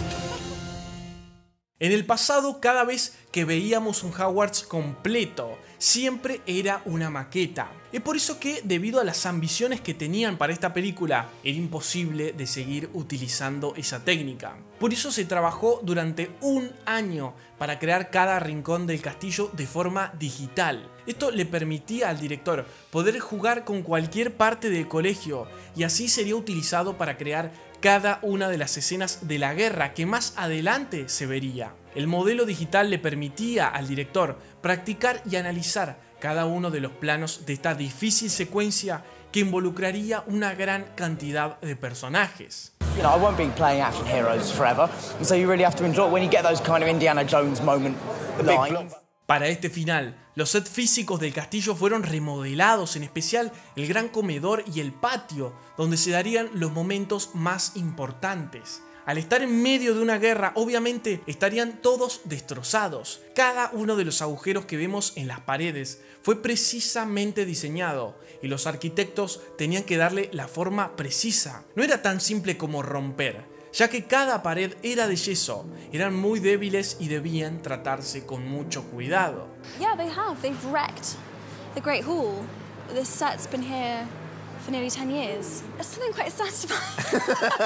En el pasado, cada vez que veíamos un Hogwarts completo, siempre era una maqueta. Es por eso que, debido a las ambiciones que tenían para esta película, era imposible de seguir utilizando esa técnica. Por eso se trabajó durante un año para crear cada rincón del castillo de forma digital. Esto le permitía al director poder jugar con cualquier parte del colegio y así sería utilizado para crear cada una de las escenas de la guerra que más adelante se vería. El modelo digital le permitía al director practicar y analizar cada uno de los planos de esta difícil secuencia que involucraría una gran cantidad de personajes. You know, I won't be playing action heroes forever, and so you really have to enjoy when you get those kind of Indiana Jones moment lines. Para este final, los sets físicos del castillo fueron remodelados, en especial el gran comedor y el patio, donde se darían los momentos más importantes. Al estar en medio de una guerra, obviamente estarían todos destrozados. Cada uno de los agujeros que vemos en las paredes fue precisamente diseñado y los arquitectos tenían que darle la forma precisa. No era tan simple como romper, ya que cada pared era de yeso, eran muy débiles y debían tratarse con mucho cuidado. Yeah, they have. They've wrecked the Great Hall. This set's been here for nearly 10 years. There's something quite satisfying.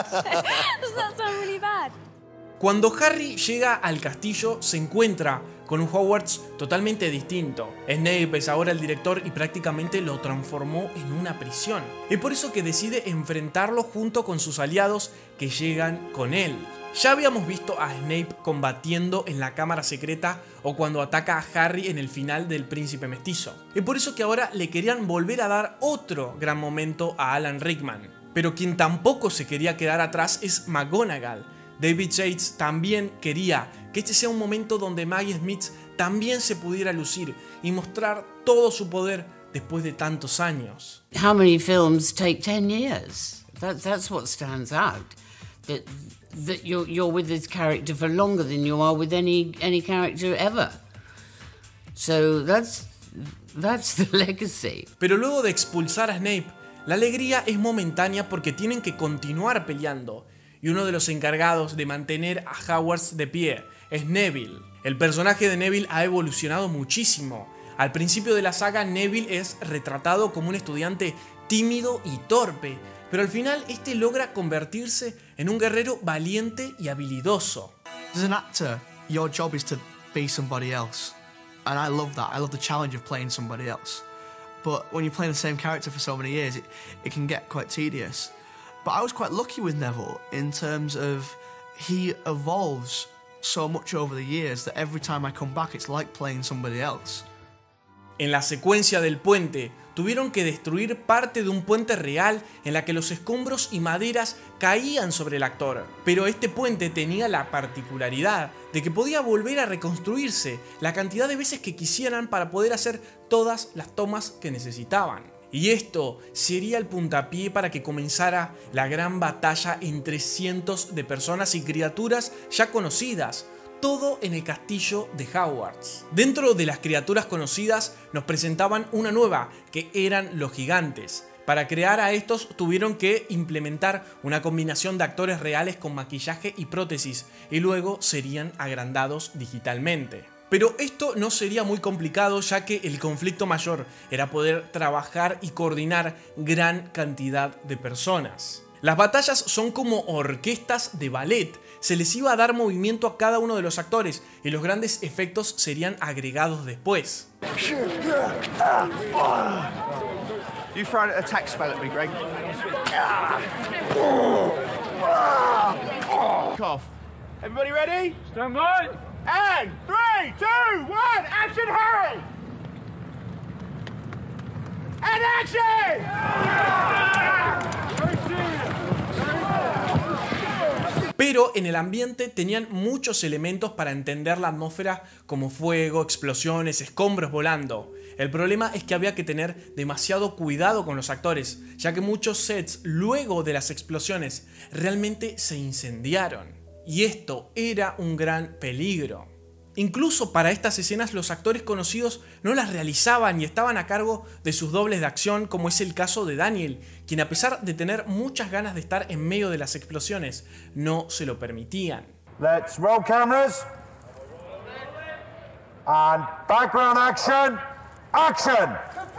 Does that sound really bad? Cuando Harry llega al castillo, se encuentra con un Hogwarts totalmente distinto. Snape es ahora el director y prácticamente lo transformó en una prisión. Es por eso que decide enfrentarlo junto con sus aliados que llegan con él. Ya habíamos visto a Snape combatiendo en la cámara secreta o cuando ataca a Harry en el final del Príncipe Mestizo. Es por eso que ahora le querían volver a dar otro gran momento a Alan Rickman. Pero quien tampoco se quería quedar atrás es McGonagall. David Yates también quería que este sea un momento donde Maggie Smith también se pudiera lucir y mostrar todo su poder después de tantos años. How many films take 10 years? That's what stands out. That you're with this character for longer than you are with any character ever. So that's the legacy. Pero luego de expulsar a Snape, la alegría es momentánea porque tienen que continuar peleando. Y uno de los encargados de mantener a Hogwarts de pie es Neville. El personaje de Neville ha evolucionado muchísimo. Al principio de la saga, Neville es retratado como un estudiante tímido y torpe, pero al final este logra convertirse en un guerrero valiente y habilidoso. As an actor, your job is to be somebody else. And I love that. I love the challenge of playing somebody else. But when you're playing the same character for so many years, it can get quite tedious. But I was quite lucky with Neville in terms of he evolves so much over the years that every time I come back it's like playing somebody else. En la secuencia del puente, tuvieron que destruir parte de un puente real en la que los escombros y maderas caían sobre el actor. Pero este puente tenía la particularidad de que podía volver a reconstruirse la cantidad de veces que quisieran para poder hacer todas las tomas que necesitaban. Y esto sería el puntapié para que comenzara la gran batalla entre cientos de personas y criaturas ya conocidas, todo en el castillo de Hogwarts. Dentro de las criaturas conocidas nos presentaban una nueva, que eran los gigantes. Para crear a estos tuvieron que implementar una combinación de actores reales con maquillaje y prótesis, y luego serían agrandados digitalmente. Pero esto no sería muy complicado, ya que el conflicto mayor era poder trabajar y coordinar gran cantidad de personas. Las batallas son como orquestas de ballet, se les iba a dar movimiento a cada uno de los actores y los grandes efectos serían agregados después. You throw an attack spell at me, Greg. Cough. Everybody ready? Stand by. And 3, 2, 1, action, Harry! And action! Pero en el ambiente tenían muchos elementos para entender la atmósfera, como fuego, explosiones, escombros volando. El problema es que había que tener demasiado cuidado con los actores, ya que muchos sets luego de las explosiones realmente se incendiaron. Y esto era un gran peligro. Incluso para estas escenas los actores conocidos no las realizaban y estaban a cargo de sus dobles de acción, como es el caso de Daniel, quien a pesar de tener muchas ganas de estar en medio de las explosiones, no se lo permitían. Let's roll cameras. And background action. Action!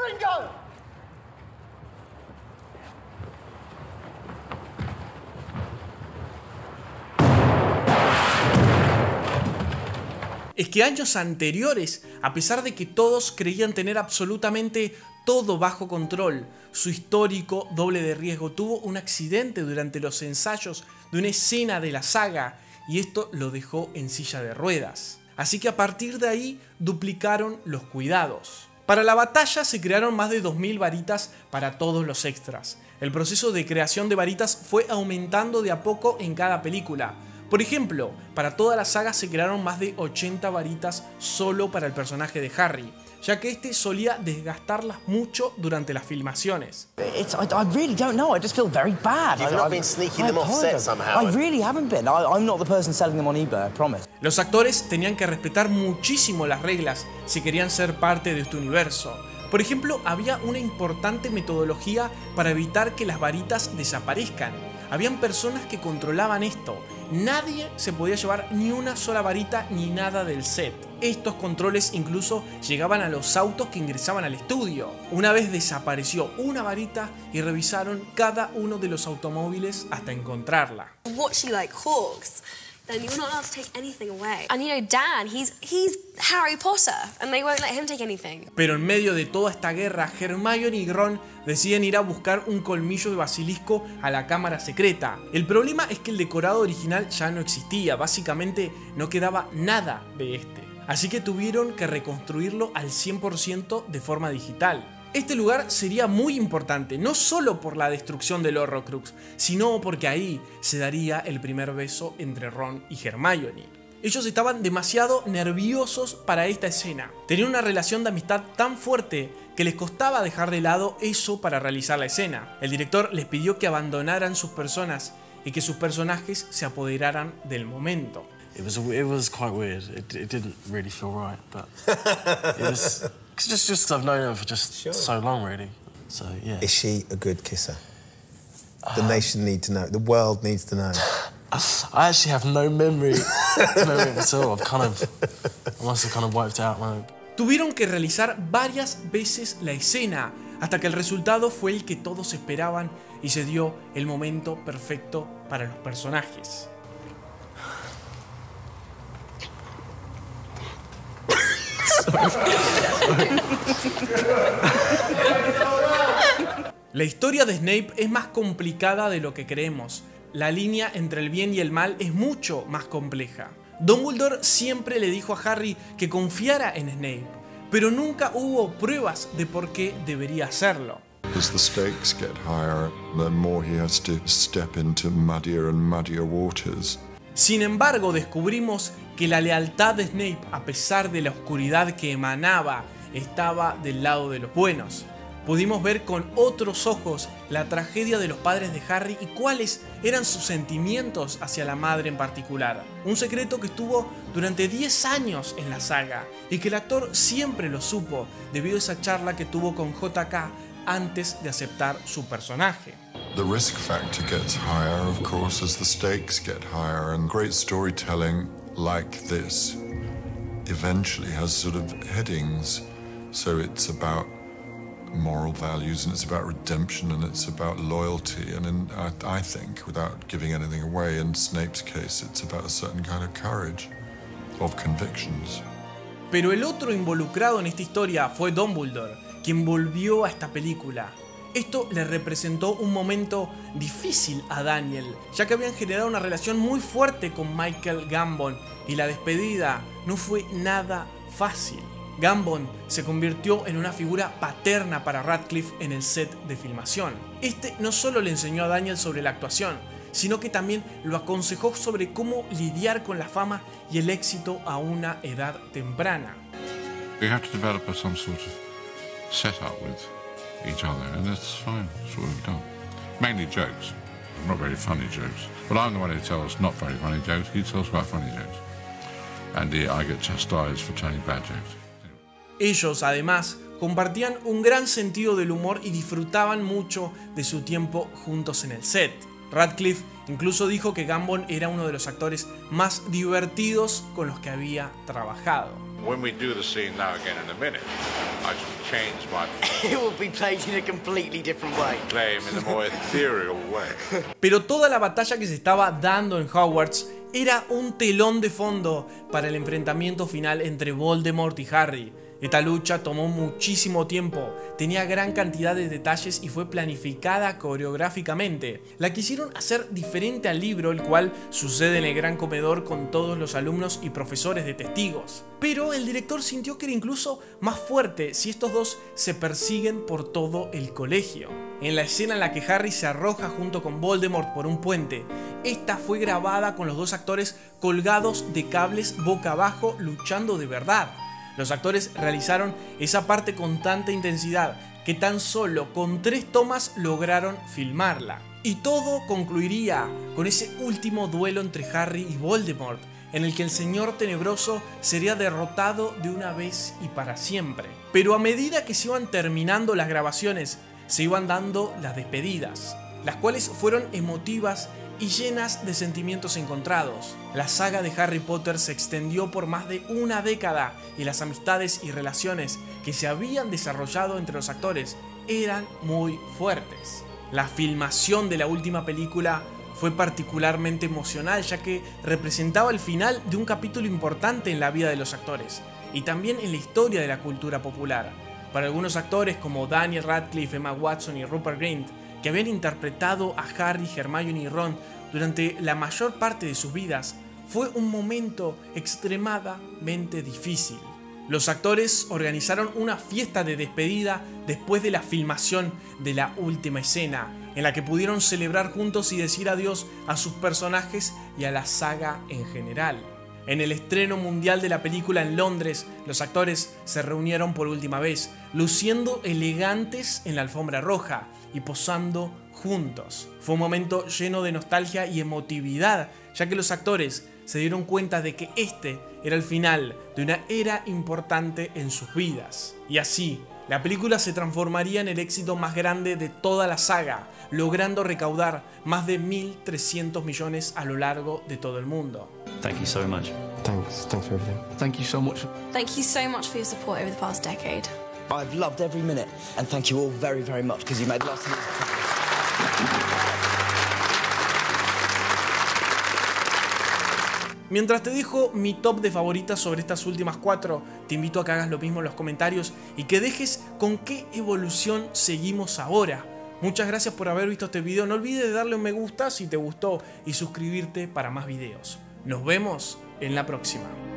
Es que años anteriores, a pesar de que todos creían tener absolutamente todo bajo control, su histórico doble de riesgo tuvo un accidente durante los ensayos de una escena de la saga y esto lo dejó en silla de ruedas. Así que a partir de ahí duplicaron los cuidados. Para la batalla se crearon más de 2000 varitas para todos los extras. El proceso de creación de varitas fue aumentando de a poco en cada película. Por ejemplo, para toda la saga se crearon más de 80 varitas solo para el personaje de Harry, ya que este solía desgastarlas mucho durante las filmaciones. I really don't know. I just feel very bad. You've not been sneaking them off set somehow. I really haven't been. I'm not the person selling them on eBay, I promise. Los actores tenían que respetar muchísimo las reglas si querían ser parte de este universo. Por ejemplo, había una importante metodología para evitar que las varitas desaparezcan. Habían personas que controlaban esto. Nadie se podía llevar ni una sola varita ni nada del set. Estos controles incluso llegaban a los autos que ingresaban al estudio. Una vez desapareció una varita y revisaron cada uno de los automóviles hasta encontrarla. Watching like hawks, then you're not allowed to take anything away. And you know, Dan, he's Harry Potter, and they won't let him take anything. Pero en medio de toda esta guerra, Hermione y Ron deciden ir a buscar un colmillo de basilisco a la cámara secreta. El problema es que el decorado original ya no existía, básicamente no quedaba nada de este. Así que tuvieron que reconstruirlo al 100% de forma digital. Este lugar sería muy importante, no solo por la destrucción del Horrocrux, sino porque ahí se daría el primer beso entre Ron y Hermione. Ellos estaban demasiado nerviosos para esta escena. Tenían una relación de amistad tan fuerte que les costaba dejar de lado eso para realizar la escena. El director les pidió que abandonaran sus personas y que sus personajes se apoderaran del momento. It was quite weird. It didn't really feel right, but it was just because I've known her for just so long, really. So yeah. Is she a good kisser? The nation needs to know. The world needs to know. I actually have no memory of it at all. I must have kind of wiped out my. Tuvieron que realizar varias veces la escena hasta que el resultado fue el que todos esperaban y se dio el momento perfecto para los personajes. La historia de Snape es más complicada de lo que creemos. La línea entre el bien y el mal es mucho más compleja. Dumbledore siempre le dijo a Harry que confiara en Snape, pero nunca hubo pruebas de por qué debería hacerlo. As the stakes get higher, the more he has to step into muddier and muddier waters. Sin embargo, descubrimos que la lealtad de Snape, a pesar de la oscuridad que emanaba, estaba del lado de los buenos. Pudimos ver con otros ojos la tragedia de los padres de Harry y cuáles eran sus sentimientos hacia la madre en particular. Un secreto que estuvo durante 10 años en la saga y que el actor siempre lo supo debido a esa charla que tuvo con JK antes de aceptar su personaje. The risk factor gets higher, of course, as the stakes get higher, and great storytelling like this eventually has sort of headings. So it's about moral values, and it's about redemption, and it's about loyalty, and I think, without giving anything away, in Snape's case, it's about a certain kind of courage, of convictions. Pero el otro involucrado en esta historia fue Dumbledore, quien volvió a esta película. Esto le representó un momento difícil a Daniel, ya que habían generado una relación muy fuerte con Michael Gambon y la despedida no fue nada fácil. Gambon se convirtió en una figura paterna para Radcliffe en el set de filmación. Este no solo le enseñó a Daniel sobre la actuación, sino que también lo aconsejó sobre cómo lidiar con la fama y el éxito a una edad temprana. We have to develop some sort of setup with each other, and that's fine. That's what we've done. Mainly jokes, not very funny jokes. But I'm the one who tells not very funny jokes. He tells quite funny jokes, and I get chastised for telling bad jokes. Ellos, además, compartían un gran sentido del humor y disfrutaban mucho de su tiempo juntos en el set. Radcliffe incluso dijo que Gambon era uno de los actores más divertidos con los que había trabajado. When we do the scene now again in a minute, I shall change my... It will be played in a completely different way. Play him in a more ethereal way. Pero toda la batalla que se estaba dando en Hogwarts era un telón de fondo para el enfrentamiento final entre Voldemort y Harry. Esta lucha tomó muchísimo tiempo, tenía gran cantidad de detalles y fue planificada coreográficamente. La quisieron hacer diferente al libro, el cual sucede en el gran comedor con todos los alumnos y profesores de testigos. Pero el director sintió que era incluso más fuerte si estos dos se persiguen por todo el colegio. En la escena en la que Harry se arroja junto con Voldemort por un puente, esta fue grabada con los dos actores colgados de cables boca abajo luchando de verdad. Los actores realizaron esa parte con tanta intensidad que tan solo con 3 tomas lograron filmarla. Y todo concluiría con ese último duelo entre Harry y Voldemort, en el que el Señor Tenebroso sería derrotado de una vez y para siempre. Pero a medida que se iban terminando las grabaciones, se iban dando las despedidas, las cuales fueron emotivas y llenas de sentimientos encontrados. La saga de Harry Potter se extendió por más de una década y las amistades y relaciones que se habían desarrollado entre los actores eran muy fuertes. La filmación de la última película fue particularmente emocional, ya que representaba el final de un capítulo importante en la vida de los actores y también en la historia de la cultura popular. Para algunos actores como Daniel Radcliffe, Emma Watson y Rupert Grint, que habían interpretado a Harry, Hermione y Ron durante la mayor parte de sus vidas, fue un momento extremadamente difícil. Los actores organizaron una fiesta de despedida después de la filmación de la última escena, en la que pudieron celebrar juntos y decir adiós a sus personajes y a la saga en general. En el estreno mundial de la película en Londres, los actores se reunieron por última vez, luciendo elegantes en la alfombra roja y posando juntos. Fue un momento lleno de nostalgia y emotividad, ya que los actores se dieron cuenta de que este era el final de una era importante en sus vidas. Y así, la película se transformaría en el éxito más grande de toda la saga, logrando recaudar más de 1.300 millones a lo largo de todo el mundo. Thank you so much. Thanks for everything. Thank you so much. Thank you so much for your support over the past decade. I've loved every minute, and thank you all very, very much, because you made the last 10 years. Mientras te dejo mi top de favoritas sobre estas últimas 4, te invito a que hagas lo mismo en los comentarios y que dejes con qué evolución seguimos ahora. Muchas gracias por haber visto este video, no olvides de darle un me gusta si te gustó y suscribirte para más videos. Nos vemos en la próxima.